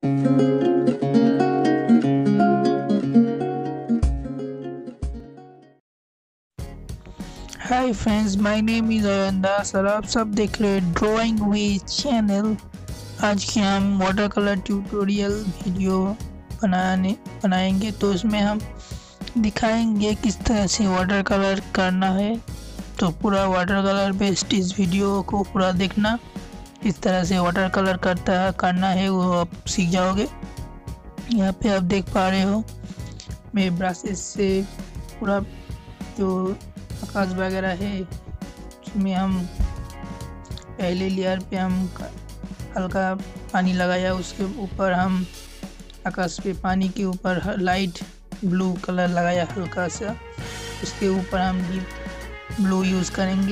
Hi friends, my name is Ayanda sir. आप सब देख रहे हैं ड्राइंग विद चैनल। आज के हम वाटर कलर ट्यूटोरियल वीडियो बनाएंगे। तो उसमें हम दिखाएंगे किस तरह से वाटर कलर करना है। तो पूरा वाटर कलर बेस्ड इस वीडियो को पूरा देखना। किस तरह से वाटर कलर करना है वो आप सीख जाओगे। यहाँ पे आप देख पा रहे हो मैं ब्रशेस से पूरा जो आकाश वगैरह है उसमें हम पहले लेयर पे हम हल्का पानी लगाया, उसके ऊपर हम आकाश पे पानी के ऊपर लाइट ब्लू कलर लगाया हल्का सा। उसके ऊपर हम डीप ब्लू यूज़ करेंगे।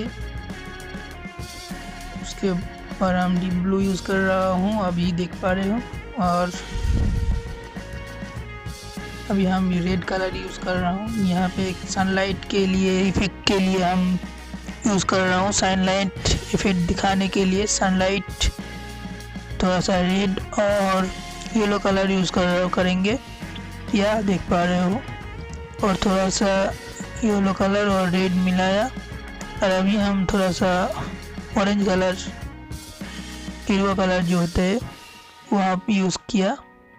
उसके ऊपर हम डीप ब्लू यूज़ कर रहा हूँ, अभी देख पा रहे हो। और अभी हम रेड कलर यूज़ कर रहा हूँ। यहाँ पे एक सनलाइट के लिए इफेक्ट के लिए हम यूज़ कर रहा हूँ। सनलाइट इफेक्ट दिखाने के लिए सनलाइट थोड़ा सा रेड और येलो कलर यूज़ करेंगे। या देख पा रहे हो, और थोड़ा सा येलो कलर और रेड मिलाया। और अभी हम थोड़ा सा ऑरेंज कलर, येलो कलर जो होते हैं वो आप यूज़ किया,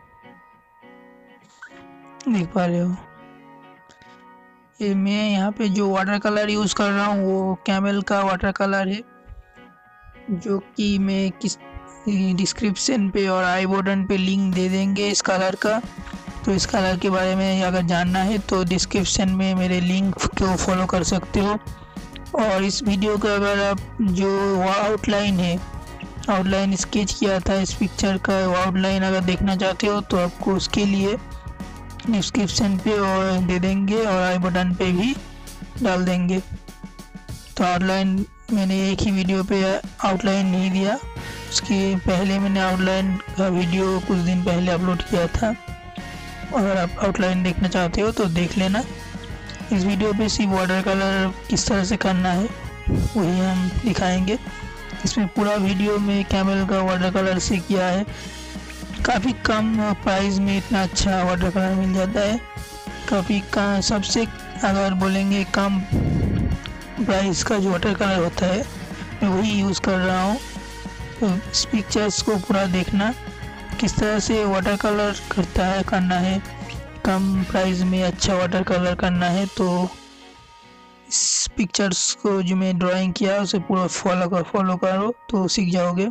देख पा रहे हो। ये मैं यहाँ पे जो वाटर कलर यूज़ कर रहा हूँ वो कैमल का वाटर कलर है, जो कि मैं किस डिस्क्रिप्शन पे और आई बटन पे लिंक दे देंगे इस कलर का। तो इस कलर के बारे में अगर जानना है तो डिस्क्रिप्शन में मेरे लिंक को फॉलो कर सकते हो। और इस वीडियो का अगर आप जो आउटलाइन है, आउटलाइन स्केच किया था इस पिक्चर का, आउटलाइन अगर देखना चाहते हो तो आपको उसके लिए डिस्क्रिप्शन पे और दे देंगे और आई बटन पे भी डाल देंगे। तो आउटलाइन मैंने एक ही वीडियो पे आउटलाइन नहीं दिया, उसके पहले मैंने आउटलाइन का वीडियो कुछ दिन पहले अपलोड किया था। अगर आप आउटलाइन देखना चाहते हो तो देख लेना। इस वीडियो पे सिर्फ वाटर कलर किस तरह से करना है वही हम दिखाएंगे। इसमें पूरा वीडियो में कैमल का वाटर कलर से किया है। काफ़ी कम प्राइस में इतना अच्छा वाटर कलर मिल जाता है। काफ़ी कम, सबसे अगर बोलेंगे कम प्राइस का जो वाटर कलर होता है मैं वही यूज़ कर रहा हूँ। तो इस पिक्चर्स को पूरा देखना किस तरह से वाटर कलर करना है। कम प्राइस में अच्छा वाटर कलर करना है तो इस पिक्चर्स को जो मैं ड्राइंग किया उसे पूरा फॉलो करो तो सीख जाओगे।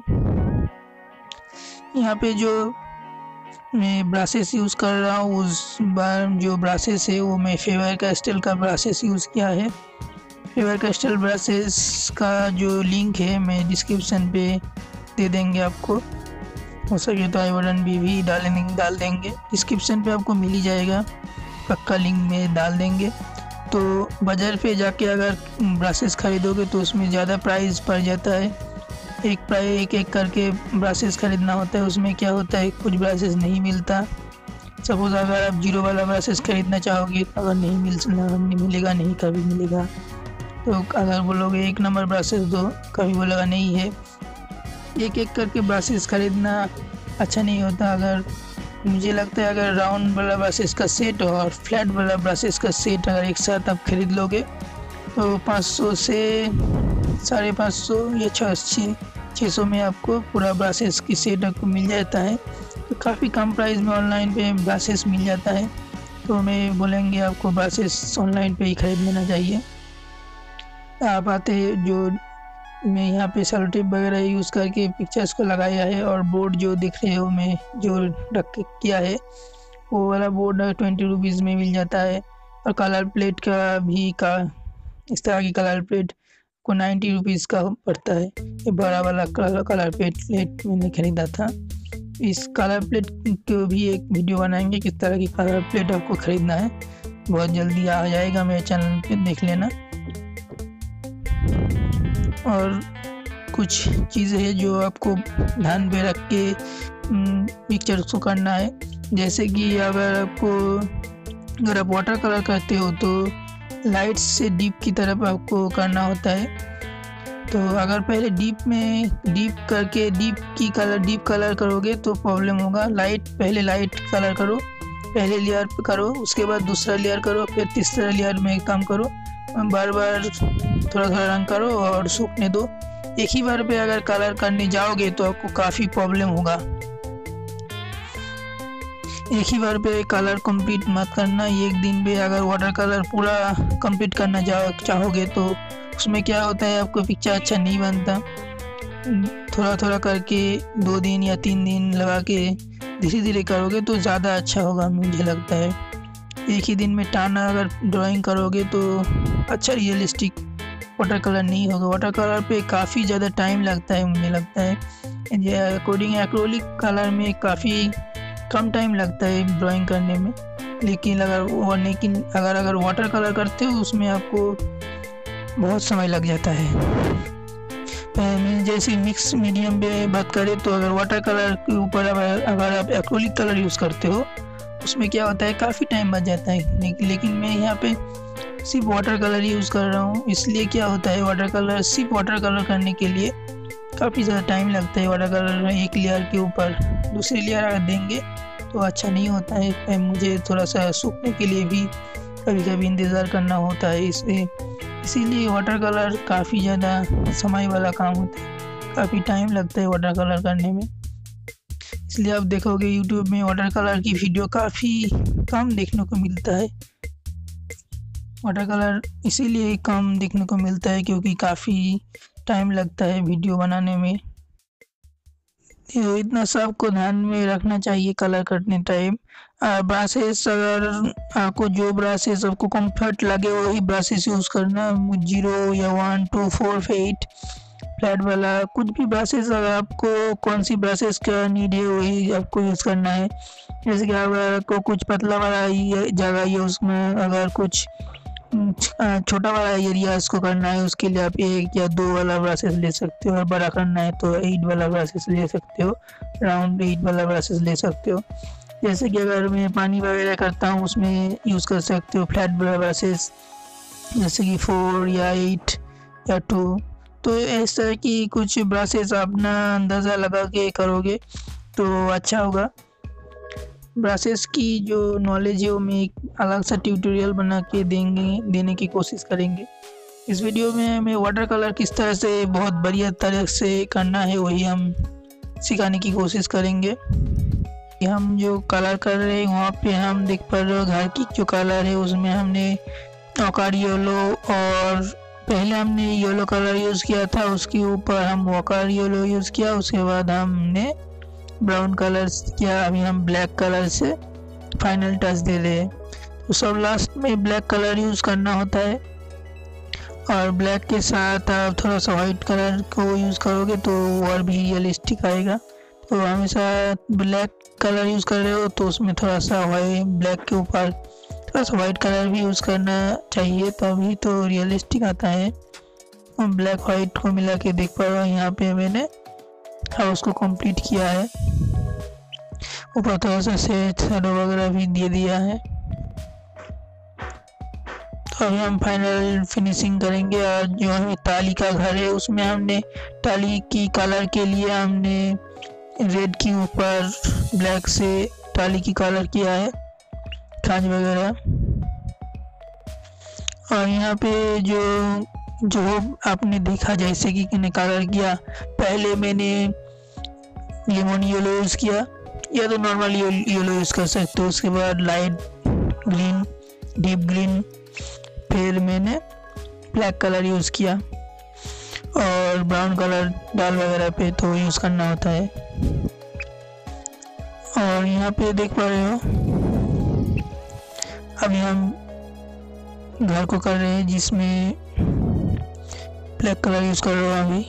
यहाँ पे जो मैं ब्रशेस यूज़ कर रहा हूँ, उस बार जो ब्रशेस है वो मैं फेबर कैस्टल का ब्रशेस यूज़ किया है। फेबर कैस्टल ब्रशेस का जो लिंक है मैं डिस्क्रिप्शन पे दे देंगे आपको। हो सके तो आई बटन भी डाल देंगे। डिस्क्रिप्शन पे आपको मिल ही जाएगा, पक्का लिंक में डाल देंगे। तो बाज़ार पे जाके अगर ब्रशेस खरीदोगे तो उसमें ज़्यादा प्राइस पड़ जाता है। एक एक करके ब्रशेस खरीदना होता है। उसमें क्या होता है, कुछ ब्रशेस नहीं मिलता। सपोज़ अगर आप जीरो वाला ब्रशेस खरीदना चाहोगे अगर नहीं मिलेगा, नहीं कभी मिलेगा। तो अगर बोलोगे एक नंबर ब्रशेस दो, कभी बोलेगा नहीं है। एक एक करके ब्रशेस खरीदना अच्छा नहीं होता। अगर मुझे लगता है अगर राउंड वाला ब्रशेस का सेट और फ्लैट वाला ब्रशेस का सेट अगर एक साथ आप खरीद लोगे तो 500 से 550 या 600 में आपको पूरा ब्रशेस की सेट आपको मिल जाता है। तो काफ़ी कम प्राइस में ऑनलाइन पे ब्रशेस मिल जाता है। तो मैं बोलेंगे आपको ब्रशेस ऑनलाइन पे ही खरीद लेना चाहिए। आप आते जो मैं यहाँ पे सेलो टेप वगैरह यूज़ करके पिक्चर्स को लगाया है। और बोर्ड जो दिख रहे हो मैं जो रख किया है वो वाला बोर्ड 20 रुपीज़ में मिल जाता है। और कलर प्लेट का भी इस तरह की कलर प्लेट को 90 रुपीज़ का पड़ता है। ये बड़ा वाला कलर प्लेट मैंने ख़रीदा था। इस कलर प्लेट को भी एक वीडियो बनाएंगे किस तरह की कलर प्लेट आपको ख़रीदना है। बहुत जल्दी आ जाएगा मेरे चैनल पे, देख लेना। और कुछ चीज़ें हैं जो आपको ध्यान में रख के पिक्चर्स को करना है। जैसे कि अगर आप वाटर कलर करते हो तो लाइट से डीप की तरफ आपको करना होता है। तो अगर पहले डीप कलर करोगे तो प्रॉब्लम होगा। पहले लाइट कलर करो, पहले लेयर पे करो, उसके बाद दूसरा लेयर करो, फिर तीसरा लेयर में काम करो, बार बार थोड़ा थोड़ा रंग करो और सूखने दो। एक ही बार पे अगर कलर करने जाओगे तो आपको काफ़ी प्रॉब्लम होगा। एक ही बार पे कलर कंप्लीट मत करना। एक दिन पे अगर वाटर कलर पूरा कंप्लीट करना चाहोगे तो उसमें क्या होता है, आपको पिक्चर अच्छा नहीं बनता। थोड़ा थोड़ा करके 2 दिन या 3 दिन लगा के धीरे धीरे करोगे तो ज़्यादा अच्छा होगा, मुझे लगता है। एक ही दिन में टाना अगर ड्राइंग करोगे तो अच्छा रियलिस्टिक वाटर कलर नहीं होगा। वाटर कलर पे काफ़ी ज़्यादा टाइम लगता है, मुझे लगता है। अकॉर्डिंग एक्रेलिक कलर में काफ़ी कम टाइम लगता है ड्राइंग करने में, लेकिन अगर वाटर कलर करते हो उसमें आपको बहुत समय लग जाता है। जैसे मिक्स मीडियम पे बात करें तो अगर वाटर कलर के ऊपर अगर आप एक्रेलिक कलर यूज़ करते हो उसमें क्या होता है, काफ़ी टाइम बच जाता है। लेकिन मैं यहाँ पे सिर्फ वाटर कलर यूज़ कर रहा हूँ, इसलिए क्या होता है सिर्फ वाटर कलर करने के लिए काफ़ी ज़्यादा टाइम लगता है। वाटर कलर एक लेयर के ऊपर दूसरी लेयर अगर देंगे तो अच्छा नहीं होता है। मुझे थोड़ा सा सूखने के लिए भी कभी कभी इंतज़ार करना होता है, इसीलिए वाटर कलर काफ़ी ज़्यादा समय वाला काम होता है, काफ़ी टाइम लगता है वाटर कलर करने में। इसलिए आप देखोगे यूट्यूब में वाटर कलर की वीडियो काफ़ी कम देखने को मिलता है। वाटर कलर इसीलिए कम देखने को मिलता है क्योंकि काफ़ी टाइम लगता है वीडियो बनाने में। तो इतना सबको ध्यान में रखना चाहिए कलर करने टाइम। ब्रशेस, अगर आपको जो ब्रशेस आपको कंफर्ट लगे वही ब्रशेस यूज़ करना। 0 या 1, 2, 4, 8 फ्लैट वाला कुछ भी ब्रशेस, अगर आपको कौन सी ब्रशेस का नीड है वही आपको यूज़ करना है। जैसे कि अगर आपको कुछ पतला वाला जगह है उसमें अगर कुछ छोटा वाला एरिया इसको करना है, उसके लिए आप 1 या 2 वाला ब्रशेस ले सकते हो। और बड़ा करना है तो 8 वाला ब्रशेस ले सकते हो, राउंड 8 वाला ब्रशेस ले सकते हो। जैसे कि अगर मैं पानी वगैरह करता हूँ उसमें यूज़ कर सकते हो फ्लैट ब्रशेस, जैसे कि 4 या 8 या 2। तो इस तरह की कुछ ब्रशेस अपना अंदाज़ा लगा के करोगे तो अच्छा होगा। ब्रशेस की जो नॉलेज है वो मैं एक अलग सा ट्यूटोरियल बना के देने की कोशिश करेंगे। इस वीडियो में मैं वाटर कलर किस तरह से बहुत बढ़िया तरह से करना है वही हम सिखाने की कोशिश करेंगे। हम जो कलर कर रहे हैं वहाँ पे हम देख पा रहे हो घर की जो कलर है उसमें हमने वॉकर येलो, और पहले हमने येलो कलर यूज़ किया था, उसके ऊपर हम वॉकर येलो यूज़ किया, उसके बाद हमने ब्राउन कलर किया। अभी हम ब्लैक कलर से फाइनल टच दे रहे हैं। तो सब लास्ट में ब्लैक कलर यूज़ करना होता है, और ब्लैक के साथ आप थोड़ा सा वाइट कलर को यूज़ करोगे तो और भी रियलिस्टिक आएगा। तो हमेशा ब्लैक कलर यूज़ कर रहे हो तो उसमें थोड़ा सा ब्लैक के ऊपर थोड़ा सा वाइट कलर भी यूज़ करना चाहिए, तभी तो रियलिस्टिक आता है। और ब्लैक वाइट को मिला के देख पा रहे हो यहाँ पे मैंने उसको कंप्लीट किया है। ऊपर थोड़ा सा शैडो वगैरह भी दे दिया है। तो अभी हम फाइनल फिनिशिंग करेंगे। और जो हमें टाली का घर है उसमें हमने टाली की कलर के लिए हमने रेड के ऊपर ब्लैक से टाली की कलर किया है, कांच वगैरह। और यहाँ पे जो आपने देखा जैसे कि कलर किया, पहले मैंने लेमन येलो यूज़ किया या तो नॉर्मल येलो यूज़ कर सकते हो, उसके बाद लाइट ग्रीन, डीप ग्रीन, फिर मैंने ब्लैक कलर यूज़ किया। और ब्राउन कलर दाल वगैरह पे तो यूज़ करना होता है। और यहाँ पे देख पा रहे हो अभी हम घर को कर रहे हैं जिसमें ब्लैक कलर यूज़ कर रहा हूँ अभी।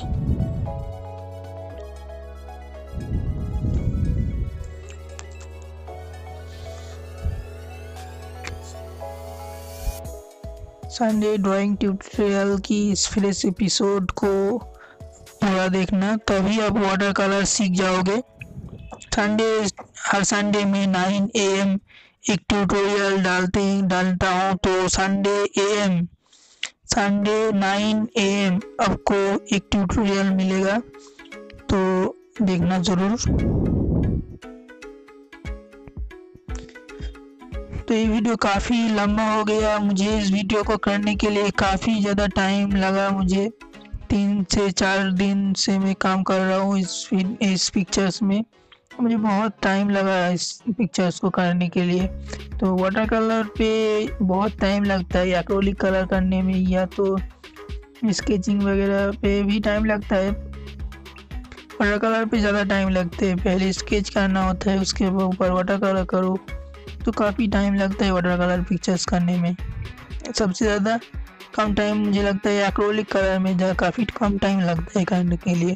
संडे ड्राइंग ट्यूटोरियल की इस फ्रेश एपिसोड को पूरा देखना, तभी आप वाटर कलर सीख जाओगे। हर संडे में 9 AM एक ट्यूटोरियल डालता हूँ, तो संडे AM संडे 9 AM आपको एक ट्यूटोरियल मिलेगा, तो देखना ज़रूर। तो ये वीडियो काफ़ी लंबा हो गया, मुझे इस वीडियो को करने के लिए काफ़ी ज़्यादा टाइम लगा। मुझे 3 से 4 दिन से मैं काम कर रहा हूँ इस पिक्चर्स में। मुझे बहुत टाइम लगा इस पिक्चर्स को करने के लिए। तो वाटर कलर पे बहुत टाइम लगता है, एक्रेलिक कलर करने में या तो स्केचिंग वगैरह पे भी टाइम लगता है। वाटर कलर पे ज़्यादा टाइम लगते हैं, पहले स्केच करना होता है, उसके ऊपर वाटर कलर करो, तो काफ़ी टाइम लगता है वाटर कलर पिक्चर्स करने में। सबसे ज़्यादा कम टाइम मुझे लगता है एक्रेलिक कलर में, जहाँ काफ़ी कम टाइम लगता है करने के लिए।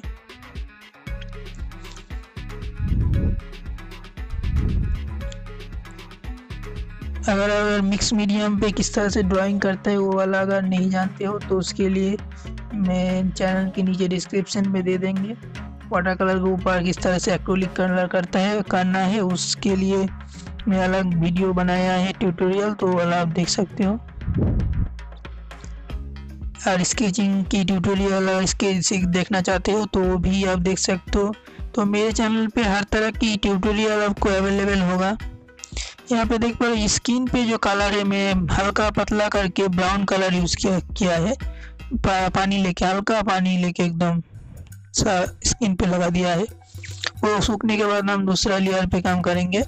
अगर मिक्स मीडियम पे किस तरह से ड्राइंग करता है वो वाला अगर नहीं जानते हो तो उसके लिए मैं चैनल के नीचे डिस्क्रिप्शन में दे देंगे। वाटर कलर के ऊपर किस तरह से एक्रेलिक कलर करना है उसके लिए मैं अलग वीडियो बनाया है ट्यूटोरियल, तो वाला आप देख सकते हो। और स्केचिंग की ट्यूटोरियल स्केचिंग देखना चाहते हो तो वो भी आप देख सकते हो। तो मेरे चैनल पे हर तरह की ट्यूटोरियल आपको अवेलेबल होगा। यहाँ पे देख पा स्किन पे जो कलर है मैं हल्का पतला करके ब्राउन कलर यूज़ किया है। पानी लेके, हल्का पानी लेके एकदम स्किन पे लगा दिया है। वो सूखने के बाद हम दूसरा लेयर पे काम करेंगे।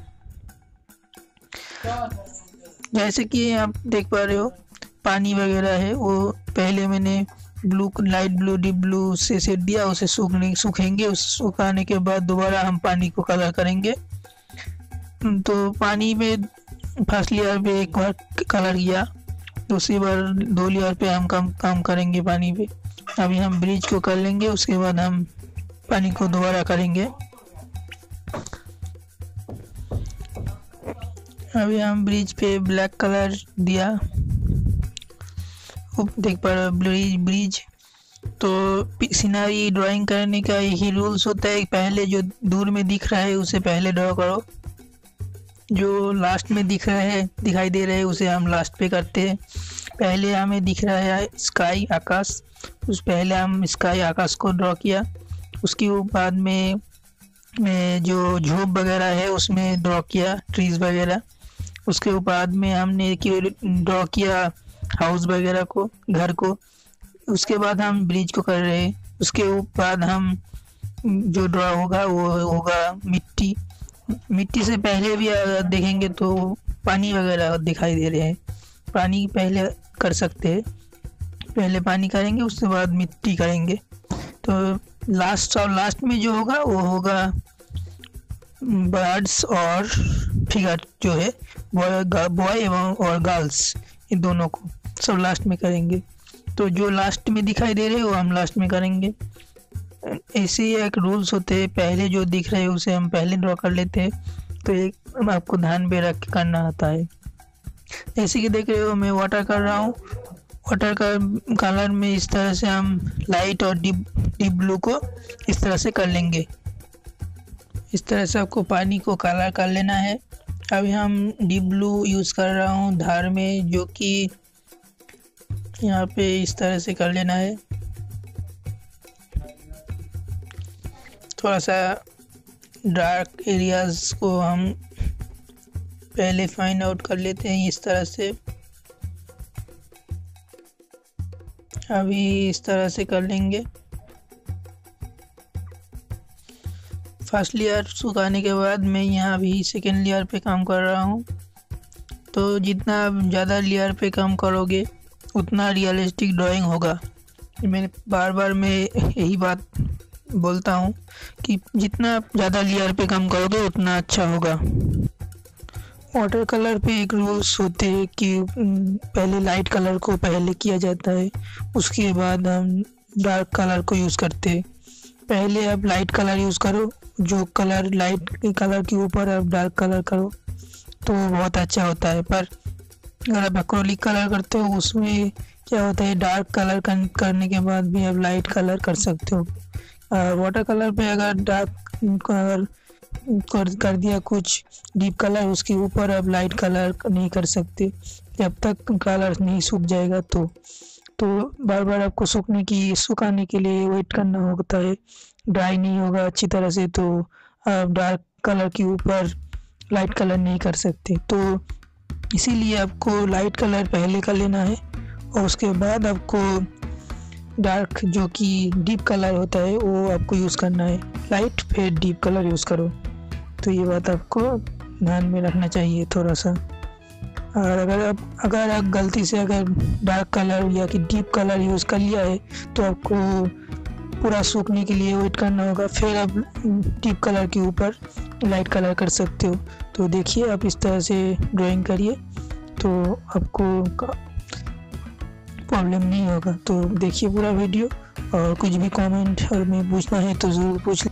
जैसे कि आप देख पा रहे हो पानी वगैरह है, वो पहले मैंने लाइट ब्लू डीप ब्लू से सेट दिया, उसे सूखेंगे। उस सुखाने के बाद दोबारा हम पानी को कलर करेंगे। तो पानी में फर्स्ट लेयर पे एक बार कलर किया, दूसरी बार 2 लेयर पे हम काम करेंगे पानी पे। अभी हम ब्रिज को कर लेंगे, उसके बाद हम पानी को दोबारा करेंगे। अभी हम ब्रिज पे ब्लैक कलर दिया, देख पा रहे ब्रिज। तो सिनरी ड्राइंग करने का यही रूल्स होता है, पहले जो दूर में दिख रहा है उसे पहले ड्रॉ करो, जो लास्ट में दिखाई दे रहे हैं उसे हम लास्ट पे करते हैं। पहले हमें दिख रहा है स्काई आकाश, उस पहले हम स्काई आकाश को ड्रॉ किया। उसके बाद में जो झोप वगैरह है उसमें ड्रॉ किया ट्रीज वगैरह। उसके बाद में हमने ड्रॉ किया हाउस वगैरह को, घर को। उसके बाद हम ब्रिज को कर रहे हैं। उसके बाद हम जो ड्रॉ होगा वो होगा मिट्टी से पहले भी अगर देखेंगे तो पानी वगैरह दिखाई दे रहे हैं, पानी पहले कर सकते हैं। पहले पानी करेंगे उसके बाद मिट्टी करेंगे। तो लास्ट में जो होगा वो होगा बर्ड्स और फिगर जो है बॉय एवं और गर्ल्स, इन दोनों को सब लास्ट में करेंगे। तो जो लास्ट में दिखाई दे रहे हैं वो हम लास्ट में करेंगे। ऐसे ही एक रूल्स होते हैं, पहले जो दिख रहे हैं उसे हम पहले ड्रॉ कर लेते हैं। तो एक आपको ध्यान में रख के करना आता है। जैसे कि देख रहे हो मैं वाटर कर रहा हूँ, वाटर का कलर में इस तरह से हम लाइट और डीप ब्लू को इस तरह से कर लेंगे। इस तरह से आपको पानी को कलर कर लेना है। अभी हम डीप ब्लू यूज़ कर रहा हूँ धार में, जो कि यहाँ पे इस तरह से कर लेना है। थोड़ा सा डार्क एरियाज को हम पहले फाइंड आउट कर लेते हैं इस तरह से। अभी इस तरह से कर लेंगे। फर्स्ट लेयर सुखाने के बाद मैं यहाँ भी सेकेंड लेयर पे काम कर रहा हूँ। तो जितना ज़्यादा लेयर पे काम करोगे उतना रियलिस्टिक ड्राइंग होगा। मैंने बार मैं यही बात बोलता हूँ कि जितना ज़्यादा लेयर पे काम करोगे उतना अच्छा होगा। वाटर कलर पे एक रूल्स होते हैं कि पहले लाइट कलर को पहले किया जाता है, उसके बाद हम डार्क कलर को यूज़ करते हैं। पहले आप लाइट कलर यूज़ करो, जो कलर लाइट कलर के ऊपर आप डार्क कलर करो तो बहुत अच्छा होता है। पर अगर आप एक्रेलिक कलर करते हो उसमें क्या होता है, डार्क कलर करने के बाद भी आप लाइट कलर कर सकते हो। वाटर कलर पे अगर डार्क कलर कर दिया कुछ डीप कलर, उसके ऊपर आप लाइट कलर नहीं कर सकते जब तक कलर नहीं सूख जाएगा। तो तो बार बार आपको सुखाने के लिए वेट करना होता है। ड्राई नहीं होगा अच्छी तरह से तो आप डार्क कलर के ऊपर लाइट कलर नहीं कर सकते। तो इसीलिए आपको लाइट कलर पहले कर लेना है और उसके बाद आपको डार्क जो कि डीप कलर होता है वो आपको यूज़ करना है। लाइट फिर डीप कलर यूज़ करो। तो ये बात आपको ध्यान में रखना चाहिए थोड़ा सा। और अगर आप गलती से अगर डार्क कलर या कि डीप कलर यूज़ कर लिया है तो आपको पूरा सूखने के लिए वेट करना होगा, फिर आप डीप कलर के ऊपर लाइट कलर कर सकते हो। तो देखिए आप इस तरह से ड्राइंग करिए तो आपको प्रॉब्लम नहीं होगा। तो देखिए पूरा वीडियो, और कुछ भी कमेंट और में पूछना है तो ज़रूर पूछ।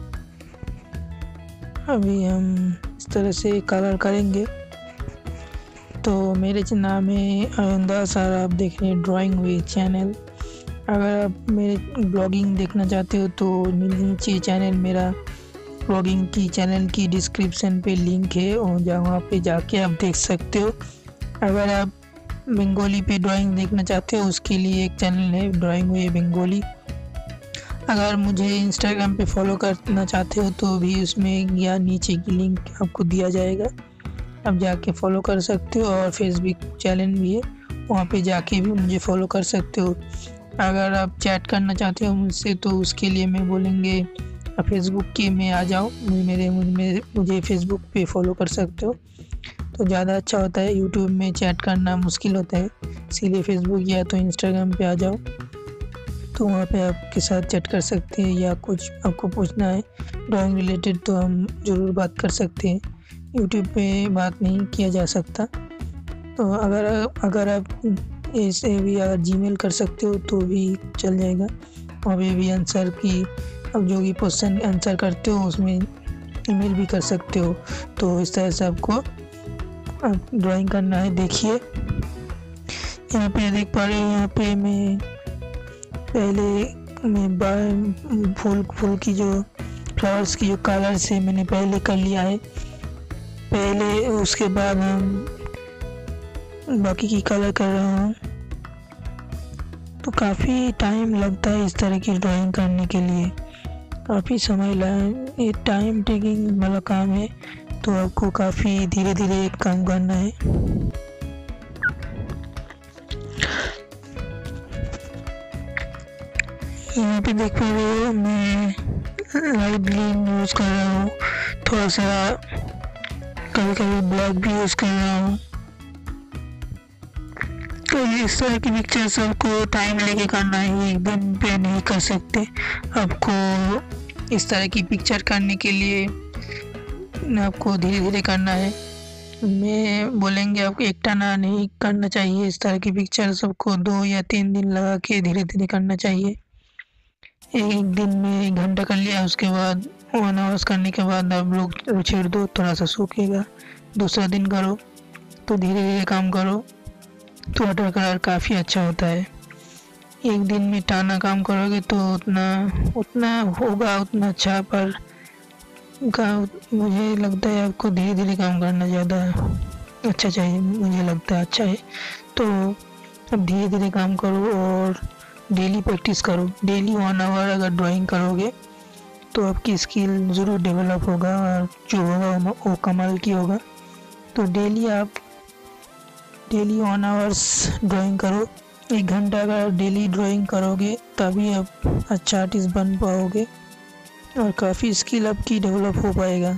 अभी हम इस तरह से कलर करेंगे। तो मेरे नाम है अयंदास और आप देख रहे हैं ड्राइंग विद चैनल। अगर आप मेरे ब्लॉगिंग देखना चाहते हो तो नीचे चैनल मेरा ब्लॉगिंग की चैनल की डिस्क्रिप्शन पे लिंक है और वहाँ पे जाके आप देख सकते हो। अगर आप बंगाली पे ड्राइंग देखना चाहते हो उसके लिए एक चैनल है ड्राइंग विद बंगाली। अगर मुझे इंस्टाग्राम पे फॉलो करना चाहते हो तो भी उसमें या नीचे की लिंक आपको दिया जाएगा, आप जाके फॉलो कर सकते हो। और फेसबुक चैनल भी है, वहाँ पे जाके भी मुझे फॉलो कर सकते हो। अगर आप चैट करना चाहते हो मुझसे तो उसके लिए मैं बोलेंगे आप फेसबुक के में आ जाओ, मुझे फेसबुक पे फॉलो कर सकते हो तो ज़्यादा अच्छा होता है। यूट्यूब में चैट करना मुश्किल होता है, इसीलिए फेसबुक या तो इंस्टाग्राम पे आ जाओ तो वहाँ पे आपके साथ चैट कर सकते हैं। या कुछ आपको पूछना है ड्राइंग रिलेटेड तो हम ज़रूर बात कर सकते हैं, यूट्यूब पे बात नहीं किया जा सकता। तो अगर आप ऐसे भी अगर जीमेल कर सकते हो तो भी चल जाएगा, वहाँ पे भी आंसर की अब जो भी क्वेश्चन आंसर करते हो उसमें ईमेल भी कर सकते हो। तो इस तरह से आपको ड्राइंग करना है। देखिए यहाँ पे देख पा रहे हो, यहाँ पे मैं फूल की जो फ्लावर्स की जो कलर्स है मैंने पहले कर लिया है पहले, उसके बाद हम बाकी की कलर कर रहा हूँ। तो काफ़ी टाइम लगता है इस तरह की ड्राइंग करने के लिए, काफ़ी समय ये टाइम टेकिंग वाला काम है। तो आपको काफ़ी धीरे धीरे काम करना है। यहाँ पे देख पा रहे हो मैं लाइट ग्रीन यूज़ कर रहा हूँ, थोड़ा सा कभी कभी ब्लैक भी यूज़ कर रहा हूँ। तो इस तरह की पिक्चर्स आपको टाइम लेके करना है, एक दिन पे नहीं कर सकते। आपको इस तरह की पिक्चर करने के लिए आपको धीरे धीरे करना है। मैं बोलेंगे आपको एकटाना नहीं करना चाहिए इस तरह की पिक्चर, सबको 2 या 3 दिन लगा के धीरे धीरे करना चाहिए। एक दिन में 1 घंटा कर लिया, उसके बाद 1 आवर्स करने के बाद आप लोग छेड़ दो, थोड़ा सा सूखेगा। दूसरा दिन करो तो धीरे धीरे काम करो तो वाटर कलर काफ़ी अच्छा होता है। एक दिन में टाना काम करोगे तो उतना होगा उतना अच्छा, पर मुझे लगता है आपको धीरे धीरे काम करना ज़्यादा अच्छा चाहिए, मुझे लगता है अच्छा है। तो अब धीरे धीरे काम करो और डेली प्रैक्टिस करो। डेली 1 आवर अगर ड्राइंग करोगे तो आपकी स्किल ज़रूर डेवलप होगा और जो होगा वो कमाल की होगा। तो डेली 1 आवर्स ड्राइंग करो। 1 घंटा अगर डेली ड्राइंग करोगे तभी आप अच्छा आर्टिस्ट बन पाओगे और काफ़ी स्किल आपकी डेवलप हो पाएगा।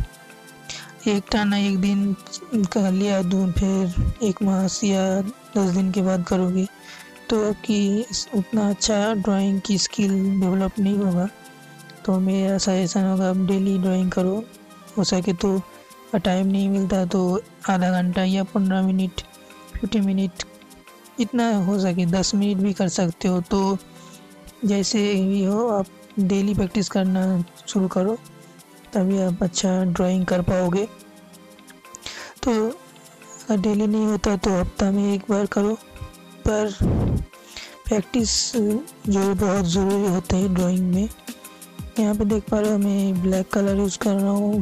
एक दिन कर लिया, फिर 1 माह या 10 दिन के बाद करोगे तो आपकी उतना अच्छा ड्राइंग की स्किल डेवलप नहीं होगा। तो मेरा सजेशन होगा आप डेली ड्राइंग करो। हो सके तो टाइम नहीं मिलता तो आधा घंटा या 15 मिनट 50 मिनट, इतना हो सके 10 मिनट भी कर सकते हो। तो जैसे भी हो आप डेली प्रैक्टिस करना शुरू करो तभी आप अच्छा ड्राइंग कर पाओगे। तो अगर डेली नहीं होता तो हफ्ता में 1 बार करो, पर प्रैक्टिस जो बहुत ज़रूरी होता है ड्राइंग में। यहाँ पे देख पा रहे हो मैं ब्लैक कलर यूज़ कर रहा हूँ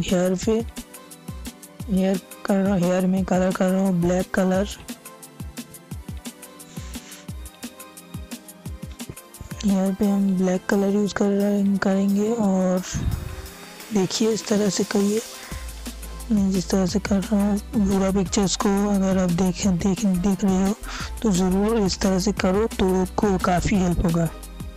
हेयर में कलर कर रहा हूँ ब्लैक कलर। यहाँ पे हम ब्लैक कलर यूज़ करेंगे और देखिए इस तरह से करिए। मैं जिस तरह से कर रहा हूँ पूरा पिक्चर्स को अगर आप देख रहे हो तो ज़रूर इस तरह से करो तो को काफ़ी हेल्प होगा।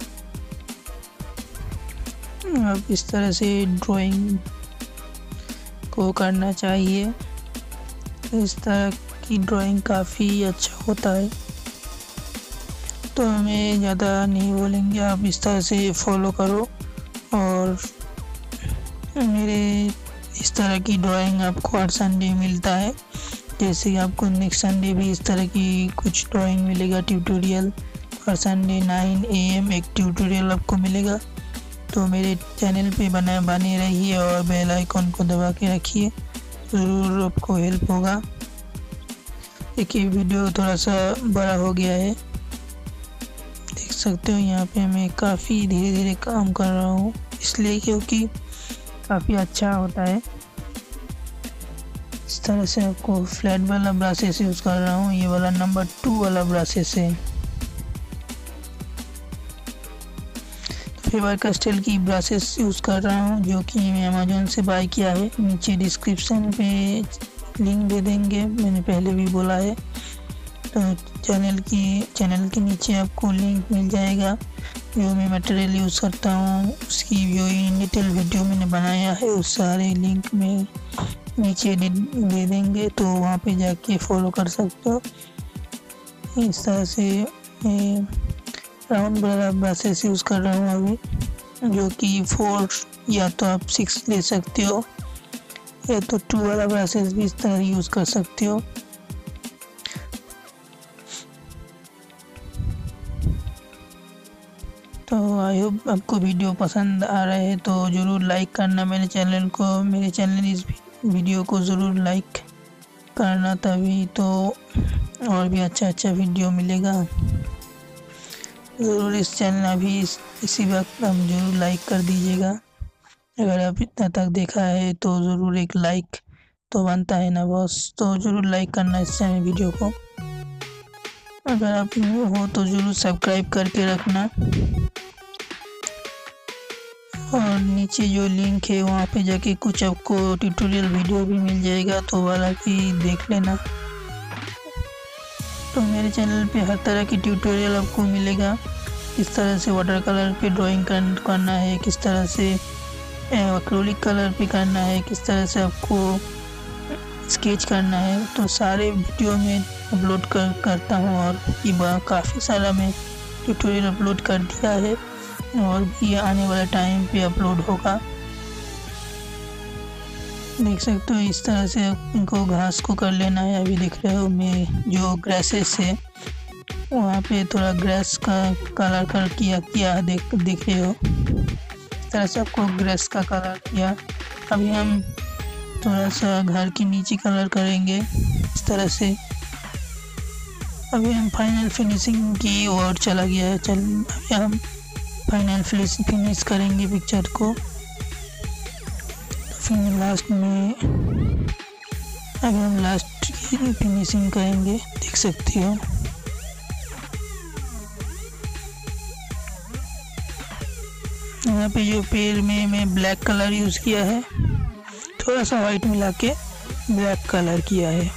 अब इस तरह से ड्राइंग को करना चाहिए। इस तरह की ड्राइंग काफ़ी अच्छा होता है। तो हमें ज़्यादा नहीं बोलेंगे, आप इस तरह से फॉलो करो और मेरे इस तरह की ड्राइंग आपको हर संडे मिलता है। जैसे आपको नेक्स्ट संडे भी इस तरह की कुछ ड्राइंग मिलेगा ट्यूटोरियल। हर संडे 9 AM एक ट्यूटोरियल आपको मिलेगा। तो मेरे चैनल पे बने रहिए और बेल आइकन को दबा के रखिए, ज़रूर आपको हेल्प होगा। देखिए वीडियो थोड़ा सा बड़ा हो गया है, देख सकते हो। यहाँ पे मैं काफ़ी धीरे धीरे काम कर रहा हूँ, इसलिए क्योंकि काफ़ी अच्छा होता है। इस तरह से आपको फ्लैट वाला ब्रशेस यूज़ कर रहा हूँ, ये वाला नंबर 2 वाला ब्रशेस है। फेबर कास्टेल की ब्रशेस यूज़ कर रहा हूँ जो कि मैं अमेज़न से बाय किया है। नीचे डिस्क्रिप्शन पे लिंक दे देंगे, मैंने पहले भी बोला है। तो चैनल के नीचे आपको लिंक मिल जाएगा। जो मैं मटेरियल यूज़ करता हूँ उसकी जो इन डिटेल वीडियो मैंने बनाया है उस सारे लिंक में नीचे दे देंगे, तो वहाँ पे जाके फॉलो कर सकते हो। इस तरह से मैं राउंड वाला ब्रशेस यूज़ कर रहा हूँ अभी, जो कि 4 या तो आप 6 ले सकते हो या तो 2 वाला ब्रशेस भी इस तरह यूज़ कर सकते हो। तो आई होप आपको वीडियो पसंद आ रहा है तो ज़रूर लाइक करना मेरे चैनल इस वीडियो को ज़रूर लाइक करना, तभी तो और भी अच्छा वीडियो मिलेगा। ज़रूर इस चैनल अभी इसी वक्त आप ज़रूर लाइक कर दीजिएगा। अगर आप इतना तक देखा है तो ज़रूर एक लाइक तो बनता है ना बॉस, तो ज़रूर लाइक करना इस चैनल वीडियो को। अगर आप न्यू हो तो ज़रूर सब्सक्राइब करके रखना और नीचे जो लिंक है वहाँ पे जाके कुछ आपको ट्यूटोरियल वीडियो भी मिल जाएगा, तो वाला भी देख लेना। तो मेरे चैनल पे हर तरह की ट्यूटोरियल आपको मिलेगा। किस तरह से वाटर कलर पे ड्राइंग करना है, किस तरह से एक्रिलिक कलर पे करना है, किस तरह से आपको स्केच करना है, तो सारे वीडियो में अपलोड करता हूँ। और ये काफ़ी सारा मैं ट्यूटोरियल अपलोड कर दिया है और भी आने वाला टाइम पे अपलोड होगा। देख सकते हो इस तरह से इनको घास को कर लेना है। अभी देख रहे हो मैं जो ग्रासेस है वहाँ पे थोड़ा ग्रास का कलर किया देख रहे हो। इस तरह से आपको ग्रास का कलर किया। अभी हम थोड़ा सा घर के नीचे कलर करेंगे इस तरह से। अभी हम फाइनल फिनिशिंग की ओर चला गया है। अभी हम फाइनल फिनिश करेंगे पिक्चर को। तो फिर लास्ट में अभी हम लास्ट की फिनिशिंग करेंगे, देख सकते हो। यहाँ पे जो पेड़ में मैं ब्लैक कलर यूज़ किया है, थोड़ा सा वाइट मिला के ब्लैक कलर किया है।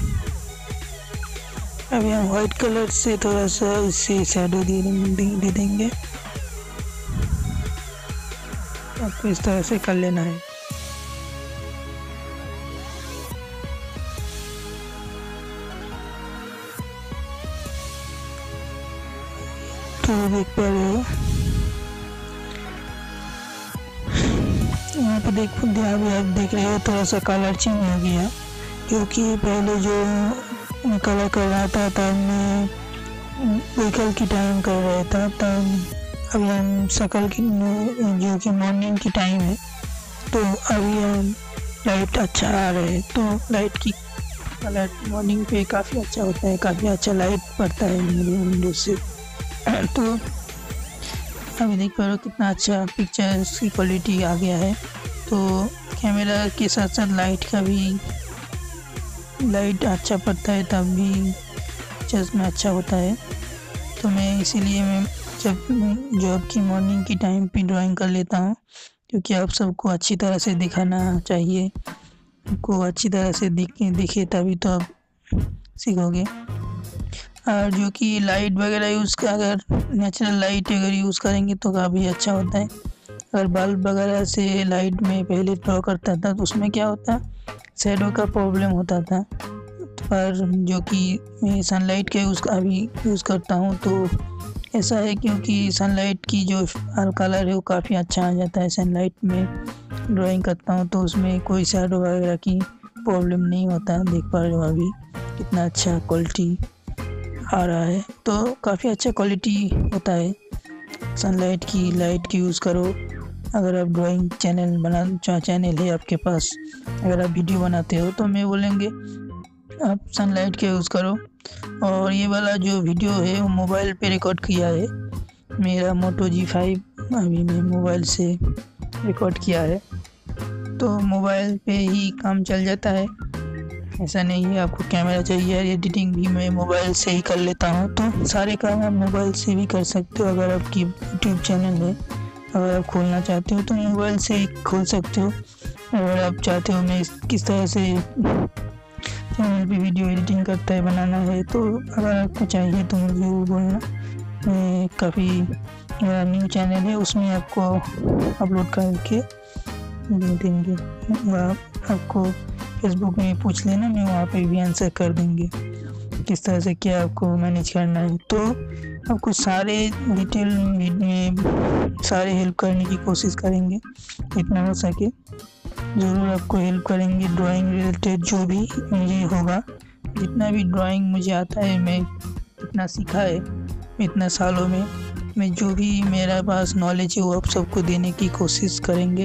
अभी हम वाइट कलर से थोड़ा सा इससे शैडो दे देंगे। आपको इस तरह से कर लेना है। तो देख पा रहे हो यहाँ पे आप देख रहे हो थोड़ा सा कलर चेंज हो गया, क्योंकि पहले जो मैं कलर कर रहा था तब मैं व्हीकल की टाइम कर रहा था, तब अभी हम शकल की जो कि मॉर्निंग की टाइम है, तो अभी हम लाइट अच्छा आ रहा है। तो लाइट की कलर मॉर्निंग पे काफ़ी अच्छा होता है, काफ़ी अच्छा लाइट पड़ता है मेरे विंडो से। तो अभी देख पा रहे हो कितना अच्छा पिक्चर्स की क्वालिटी आ गया है। तो कैमरा के साथ साथ लाइट अच्छा पड़ता है, तब भी पिक्चर्स में अच्छा होता है। तो मैं इसीलिए मैं जॉब की मॉर्निंग की टाइम पे ड्राइंग कर लेता हूँ, क्योंकि आप सबको अच्छी तरह से दिखाना चाहिए। आपको अच्छी तरह से दिखे तभी तो आप सीखोगे। और जो कि लाइट वगैरह यूज़ का, अगर नेचुरल लाइट अगर यूज़ करेंगे तो काफ़ी अच्छा होता है। अगर बल्ब वगैरह से लाइट में पहले ड्रॉ करता था तो उसमें क्या होता, शैडो का प्रॉब्लम होता था। पर जो कि मैं सनलाइट का अभी यूज़ करता हूँ तो ऐसा है, क्योंकि सनलाइट की जो कलर है वो काफ़ी अच्छा आ जाता है। सनलाइट में ड्राइंग करता हूँ तो उसमें कोई शैडो वगैरह की प्रॉब्लम नहीं होता। देख पा रहे हो अभी कितना अच्छा क्वालिटी आ रहा है, तो काफ़ी अच्छा क्वालिटी होता है सनलाइट की। लाइट की यूज़ करो। अगर आप ड्राइंग चैनल है आपके पास, अगर आप वीडियो बनाते हो तो मैं बोलेंगे आप सनलाइट का यूज़ करो। और ये वाला जो वीडियो है वो मोबाइल पे रिकॉर्ड किया है, मेरा मोटो G5 अभी मैं मोबाइल से रिकॉर्ड किया है, तो मोबाइल पे ही काम चल जाता है। ऐसा नहीं है आपको कैमरा चाहिए। एडिटिंग भी मैं मोबाइल से ही कर लेता हूँ, तो सारे काम आप मोबाइल से भी कर सकते हो। अगर आपकी यूट्यूब चैनल है, अगर आप खोलना चाहते हो तो मोबाइल से ही खोल सकते हो। अगर आप चाहते हो मैं किस तरह से चैनल पे वीडियो एडिटिंग करता है बनाना है, तो अगर आपको चाहिए तो मुझे वो बोलना। मैं काफ़ी मेरा न्यू चैनल है, उसमें आपको अपलोड करके दे देंगे। आपको फेसबुक में पूछ लेना, मैं वहाँ पे भी आंसर कर देंगे किस तरह से क्या आपको मैनेज करना है। तो आपको सारे डिटेल में सारे हेल्प करने की कोशिश करेंगे, जितना हो सके ज़रूर आपको हेल्प करेंगे। ड्राइंग रिलेटेड जो भी मुझे होगा, जितना भी ड्राइंग मुझे आता है, मैं इतना सीखा है इतना सालों में, मैं जो भी मेरा पास नॉलेज है वो आप सबको देने की कोशिश करेंगे।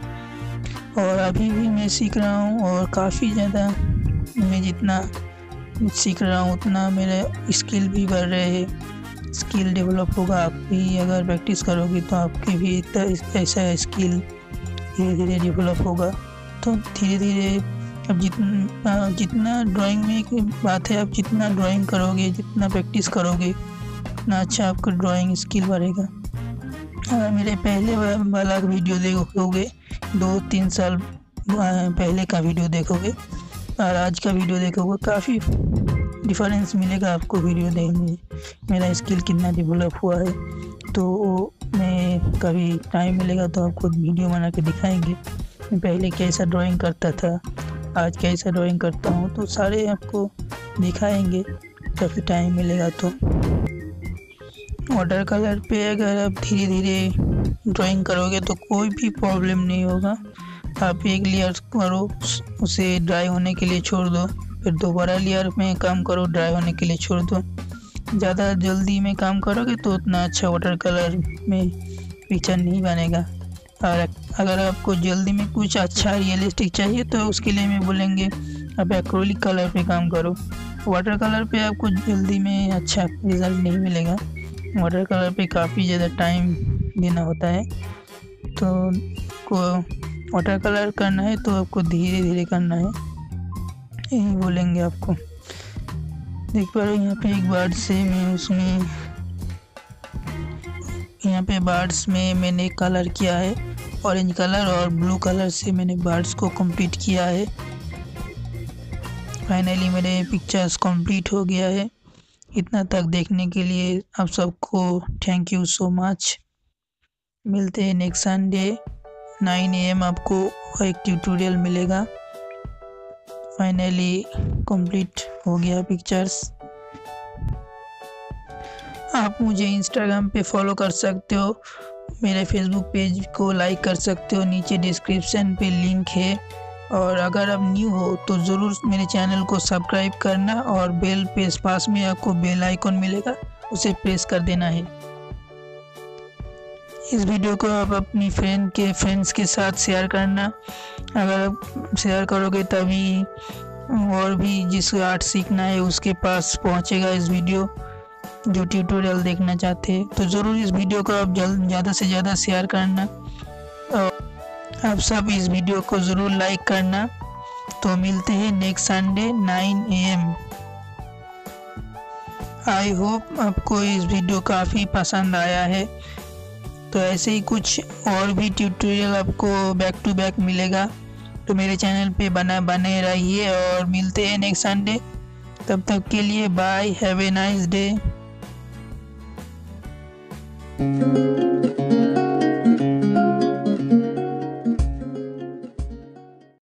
और अभी भी मैं सीख रहा हूँ, और काफ़ी ज़्यादा मैं जितना सीख रहा हूँ उतना मेरा स्किल भी बढ़ रहे हैं। स्किल डेवलप होगा। आप भी अगर प्रैक्टिस करोगे तो आपके भी ऐसा स्किल धीरे धीरे डेवलप होगा। तो धीरे धीरे अब जितना ड्राइंग में एक बात है, आप जितना ड्राइंग करोगे, जितना प्रैक्टिस करोगे, उतना अच्छा आपका ड्राइंग स्किल बढ़ेगा। अगर मेरे पहले वाला वीडियो देखोगे, 2-3 साल पहले का वीडियो देखोगे और आज का वीडियो देखोगे, काफ़ी डिफरेंस मिलेगा आपको वीडियो देखने में। मेरा स्किल कितना डेवलप हुआ है, तो मैं कभी टाइम मिलेगा तो आपको वीडियो बना के दिखाएंगे मैं पहले कैसा ड्राइंग करता था, आज कैसा ड्राइंग करता हूँ, तो सारे आपको दिखाएंगे काफ़ी टाइम मिलेगा। तो वाटर कलर पे अगर आप धीरे धीरे ड्राइंग करोगे तो कोई भी प्रॉब्लम नहीं होगा। आप एक लेयर करो, उसे ड्राई होने के लिए छोड़ दो, फिर दोबारा लेयर में काम करो, ड्राई होने के लिए छोड़ दो। ज़्यादा जल्दी में काम करोगे तो उतना अच्छा वाटर कलर में पिक्चर नहीं बनेगा। और अगर आपको जल्दी में कुछ अच्छा रियलिस्टिक चाहिए तो उसके लिए मैं बोलेंगे आप एक्रेलिक कलर पे काम करो। वाटर कलर पे आपको जल्दी में अच्छा रिज़ल्ट नहीं मिलेगा। वाटर कलर पे काफ़ी ज़्यादा टाइम देना होता है, तो को वाटर कलर करना है तो आपको धीरे धीरे करना है, यही बोलेंगे आपको। देख पा रहे हो यहाँ पे एक बर्ड्स है, मैं उसमें यहाँ पे बर्ड्स में मैंने कलर किया है ऑरेंज कलर और ब्लू कलर से मैंने बर्ड्स को कंप्लीट किया है। फाइनली मेरे पिक्चर्स कंप्लीट हो गया है। इतना तक देखने के लिए आप सबको थैंक यू सो मच। मिलते हैं नेक्स्ट संडे 9 AM आपको एक ट्यूटोरियल मिलेगा। फाइनली कंप्लीट हो गया पिक्चर्स। आप मुझे इंस्टाग्राम पे फॉलो कर सकते हो, मेरे फेसबुक पेज को लाइक कर सकते हो, नीचे डिस्क्रिप्शन पे लिंक है। और अगर आप न्यू हो तो ज़रूर मेरे चैनल को सब्सक्राइब करना और बेल पे पास में आपको बेल आइकॉन मिलेगा, उसे प्रेस कर देना है। इस वीडियो को आप अपनी फ्रेंड्स के साथ शेयर करना। अगर आप शेयर करोगे तभी और भी जिसको आर्ट सीखना है उसके पास पहुंचेगा इस वीडियो, जो ट्यूटोरियल देखना चाहते हैं। तो ज़रूर इस वीडियो को आप ज़्यादा से ज़्यादा शेयर करना और आप सब इस वीडियो को ज़रूर लाइक करना। तो मिलते हैं next Sunday 9 AM। I hope आपको इस वीडियो काफ़ी पसंद आया है। तो ऐसे ही कुछ और भी ट्यूटोरियल आपको बैक टू बैक मिलेगा, तो मेरे चैनल पे बने रहिए और मिलते हैं नेक्स्ट संडे। तब तक के लिए bye, have a nice day.